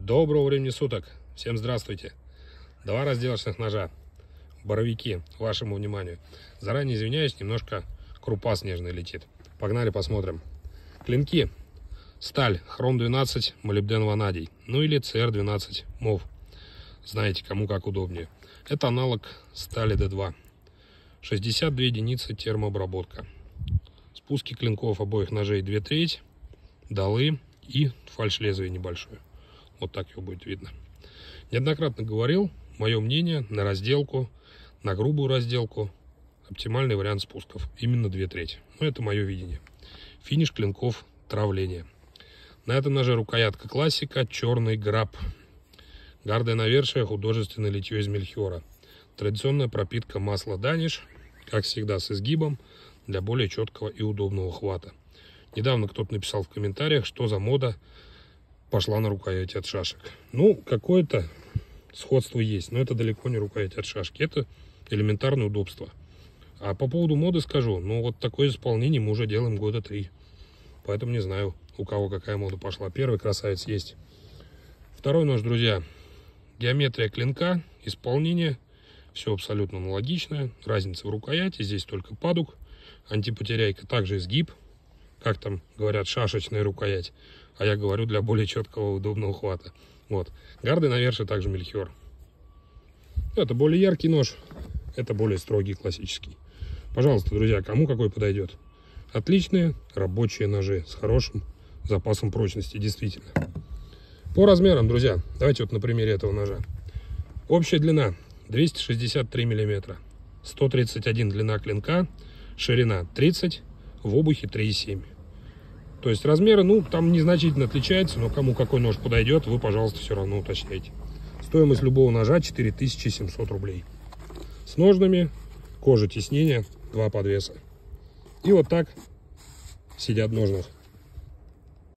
Доброго времени суток! Всем здравствуйте! Два разделочных ножа, боровики, вашему вниманию. Заранее извиняюсь, немножко крупа снежная летит. Погнали посмотрим. Клинки. Сталь, хром 12, молибден ванадий. Ну или CR12 мов. Знаете, кому как удобнее. Это аналог стали D2. 62 единицы термообработка. Спуски клинков обоих ножей 2/3, долы и фальш-лезвие небольшое. Вот так его будет видно. Неоднократно говорил, мое мнение на разделку, на грубую разделку, оптимальный вариант спусков. Именно 2/3. Но это мое видение. Финиш клинков травление. На этом ноже рукоятка классика, черный граб. Гардое навершие, художественное литье из мельхиора. Традиционная пропитка масла Даниш, как всегда с изгибом, для более четкого и удобного хвата. Недавно кто-то написал в комментариях, что за мода пошла на рукояти от шашек. Ну, какое-то сходство есть, но это далеко не рукоять от шашки. Это элементарное удобство. А по поводу моды скажу, ну вот такое исполнение мы уже делаем года 3. Поэтому не знаю, у кого какая мода пошла. Первый красавец есть. Второй нож, друзья. Геометрия клинка, исполнение. Все абсолютно аналогичное. Разница в рукояти. Здесь только падук. Антипотеряйка, также изгиб. Как там говорят, шашечная рукоять. А я говорю для более четкого и удобного хвата. Вот. Гарды навершие также мельхиор. Это более яркий нож. Это более строгий, классический. Пожалуйста, друзья, кому какой подойдет. Отличные рабочие ножи с хорошим запасом прочности, действительно. По размерам, друзья, давайте вот на примере этого ножа. Общая длина 263 мм. 131 длина клинка. Ширина 30. В обухе 3,7. То есть размеры, ну, там незначительно отличается, но кому какой нож подойдет, вы, пожалуйста, все равно уточняйте. Стоимость любого ножа 4700 рублей. С ножнами, кожа тиснения, 2 подвеса. И вот так сидят в ножнах.